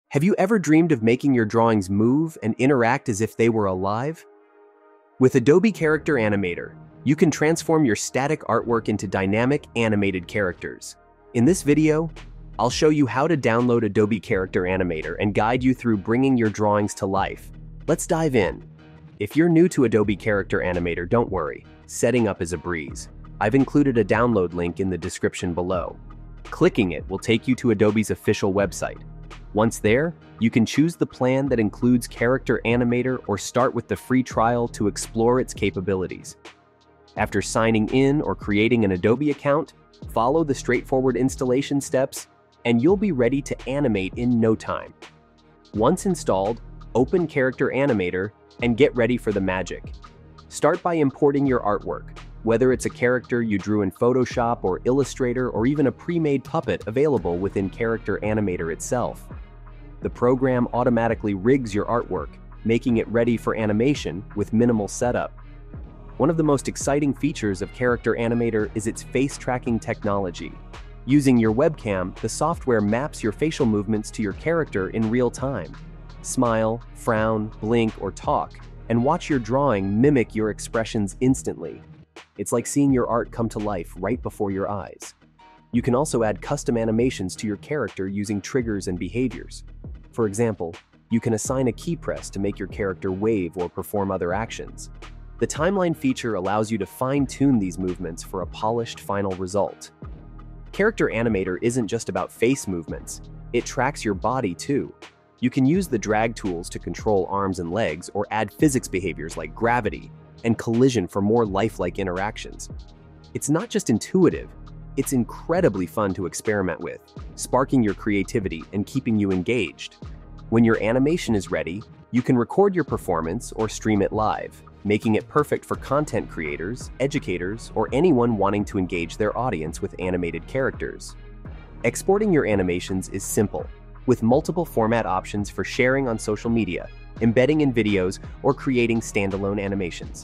Have you ever dreamed of making your drawings move and interact as if they were alive? With Adobe Character Animator, you can transform your static artwork into dynamic animated characters. In this video, I'll show you how to download Adobe Character Animator and guide you through bringing your drawings to life. Let's dive in. If you're new to Adobe Character Animator, don't worry, setting up is a breeze. I've included a download link in the description below. Clicking it will take you to Adobe's official website. Once there, you can choose the plan that includes Character Animator or start with the free trial to explore its capabilities. After signing in or creating an Adobe account, follow the straightforward installation steps, and you'll be ready to animate in no time. Once installed, open Character Animator and get ready for the magic. Start by importing your artwork, whether it's a character you drew in Photoshop or Illustrator or even a pre-made puppet available within Character Animator itself. The program automatically rigs your artwork, making it ready for animation with minimal setup. One of the most exciting features of Character Animator is its face tracking technology. Using your webcam, the software maps your facial movements to your character in real time. Smile, frown, blink, or talk, and watch your drawing mimic your expressions instantly. It's like seeing your art come to life right before your eyes. You can also add custom animations to your character using triggers and behaviors. For example, you can assign a key press to make your character wave or perform other actions. The timeline feature allows you to fine-tune these movements for a polished final result. Character Animator isn't just about face movements, it tracks your body too. You can use the drag tools to control arms and legs or add physics behaviors like gravity and collision for more lifelike interactions. It's not just intuitive, it's incredibly fun to experiment with, sparking your creativity and keeping you engaged. When your animation is ready, you can record your performance or stream it live, making it perfect for content creators, educators, or anyone wanting to engage their audience with animated characters. Exporting your animations is simple, with multiple format options for sharing on social media, embedding in videos, or creating standalone animations.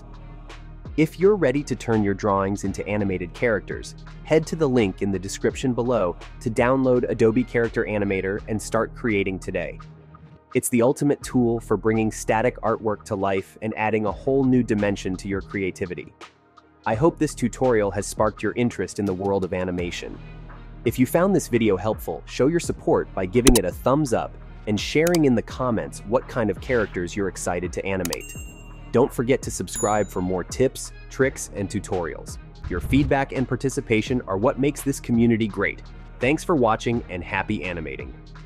If you're ready to turn your drawings into animated characters, head to the link in the description below to download Adobe Character Animator and start creating today. It's the ultimate tool for bringing static artwork to life and adding a whole new dimension to your creativity. I hope this tutorial has sparked your interest in the world of animation. If you found this video helpful, show your support by giving it a thumbs up and sharing in the comments what kind of characters you're excited to animate. Don't forget to subscribe for more tips, tricks, and tutorials. Your feedback and participation are what makes this community great. Thanks for watching and happy animating.